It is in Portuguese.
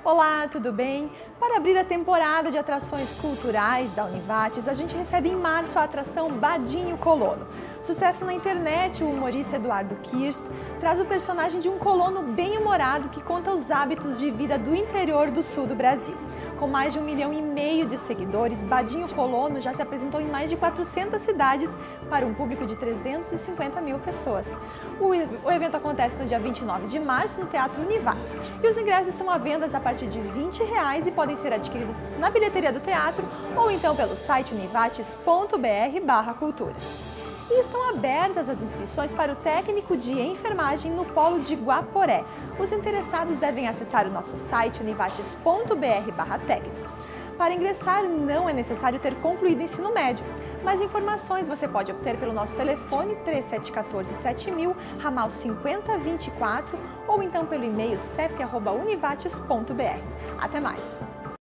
Olá, tudo bem? Para abrir a temporada de atrações culturais da Univates, a gente recebe em março a atração Badinho Colono. Sucesso na internet, o humorista Eduardo Kirst traz o personagem de um colono bem-humorado que conta os hábitos de vida do interior do sul do Brasil. Com mais de 1,5 milhão de seguidores, Badinho Colono já se apresentou em mais de 400 cidades para um público de 350 mil pessoas. O evento acontece no dia 29 de março no Teatro Univates e os ingressos estão à venda a partir de R$20 e podem ser adquiridos na bilheteria do teatro ou então pelo site univates.br/cultura. E estão abertas as inscrições para o técnico de enfermagem no Polo de Guaporé. Os interessados devem acessar o nosso site univates.br/técnicos. Para ingressar, não é necessário ter concluído o ensino médio. Mais informações você pode obter pelo nosso telefone 3714-7000, ramal 5024 ou então pelo e-mail cep@univates.br. Até mais!